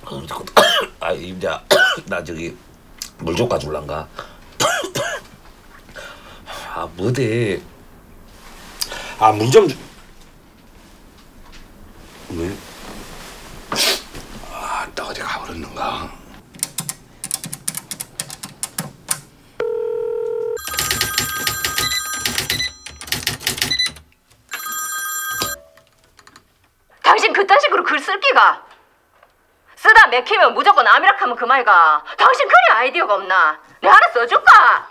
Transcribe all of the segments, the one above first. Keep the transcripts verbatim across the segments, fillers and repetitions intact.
아, 임자, 나 저기 물 좀 가줄란가? 아, 뭐대? 아, 물 좀 주... 왜? 아, 나 어디 가버렸는가? 당신 그딴 식으로 글 쓸 기가? 쓰다 맥히면 무조건 아미락하면 그말가. 당신 그리 아이디어가 없나? 내 하나 써줄까?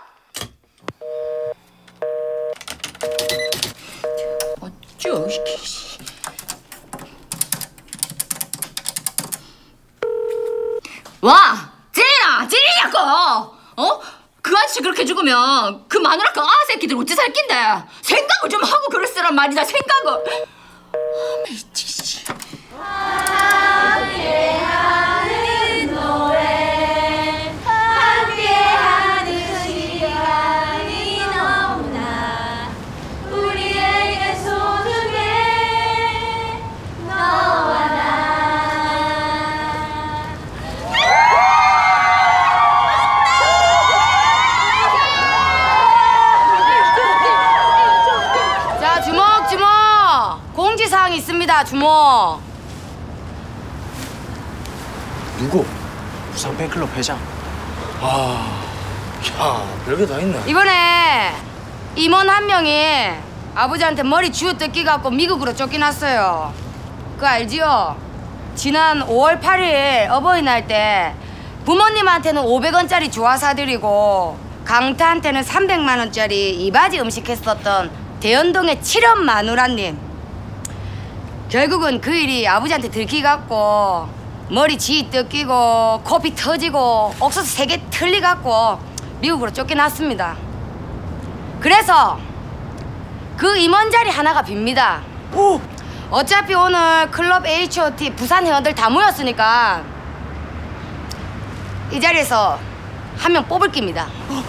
어쭈. 와! 쟤나! 쟤냐고! 어? 그 아저씨 그렇게 죽으면 그 마누라 그 아새끼들 어찌 살 낀데? 생각을 좀 하고 글을 쓰란 말이다, 생각을! 아, 미치지. 함께하는 노래, 함께하는 시간이 너무나 우리에게 소중해, 너와 나. 자, 주먹 주먹! 공지사항이 있습니다, 주먹. 누구? 부산 팬클럽 회장. 아, 야, 별게 다 있네. 이번에 임원 한 명이 아버지한테 머리 쥐어 뜯기갖고 미국으로 쫓겨났어요. 그거 알지요? 지난 오월 팔일 어버이날 때 부모님한테는 오백 원짜리 주화 사드리고 강타한테는 삼백만 원짜리 이바지 음식 했었던 대연동의 칠연 마누라님. 결국은 그 일이 아버지한테 들키갖고 머리 쥐 뜯기고 코피 터지고 옥수수 세 개 틀리갖고 미국으로 쫓겨났습니다. 그래서 그 임원 자리 하나가 빕니다. 오! 어차피 오늘 클럽 에이치 오 티 부산 회원들 다 모였으니까 이 자리에서 한 명 뽑을 깁니다.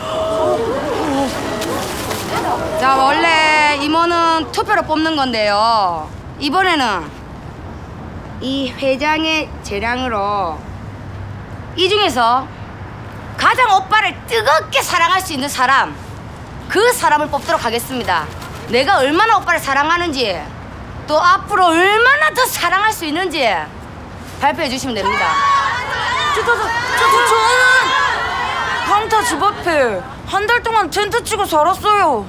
자, 원래 임원은 투표로 뽑는 건데요. 이번에는 이 회장의 재량으로 이 중에서 가장 오빠를 뜨겁게 사랑할 수 있는 사람, 그 사람을 뽑도록 하겠습니다. 내가 얼마나 오빠를 사랑하는지, 또 앞으로 얼마나 더 사랑할 수 있는지 발표해 주시면 됩니다. 저, 저, 저, 저, 저, 저는 강타 집 앞에 한 달 동안 텐트 치고 살았어요.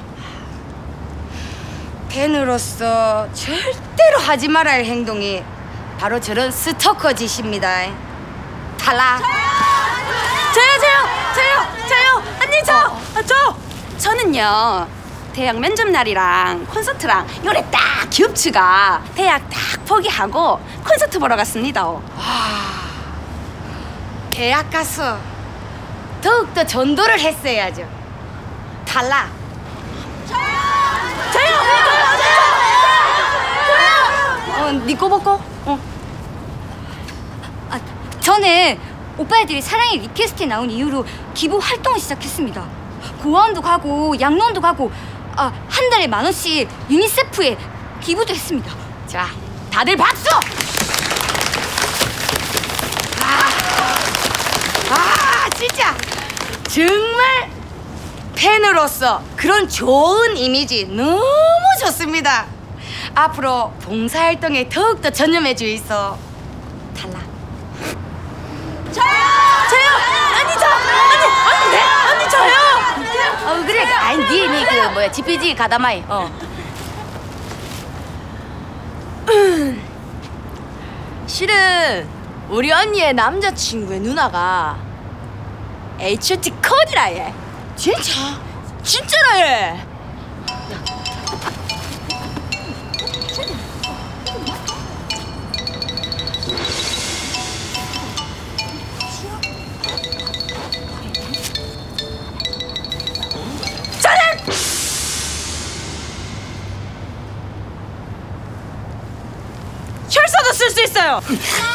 팬으로서 절대로 하지 말아야 할 행동이 바로 저런 스토커 짓입니다. 탈락. 저요, 저요, 저요, 저요. 언니 저, 아, 저. 저는요 대학 면접 날이랑 콘서트랑 요래 딱 겹치가 대학 딱 포기하고 콘서트 보러 갔습니다. 와, 대학 가서 더욱더 전도를 했어야죠. 탈락. 저요, 저요, 저요, 어, 니 꼬박꼬? 어. 아, 저는 오빠들이 사랑의 리퀘스트에 나온 이후로 기부 활동을 시작했습니다. 고아원도 가고 양로원도 가고 아, 한 달에 만 원씩 유니세프에 기부도 했습니다. 자, 다들 박수! 아, 아 진짜 정말 팬으로서 그런 좋은 이미지 너무 좋습니다. 앞으로 봉사활동에 더욱더 전념해 주이소. 탈락. 저요, 저요. 언니 저, 언니, 언니 네, 언니 저요. 어 그래, 아니 니 니 그 뭐야 지피지 가다마이. 어. 실은 우리 언니의 남자친구의 누나가 에이치 오 티 컷이라 얘. 진짜? 진짜라 얘. 혈서도 쓸 수 있어요.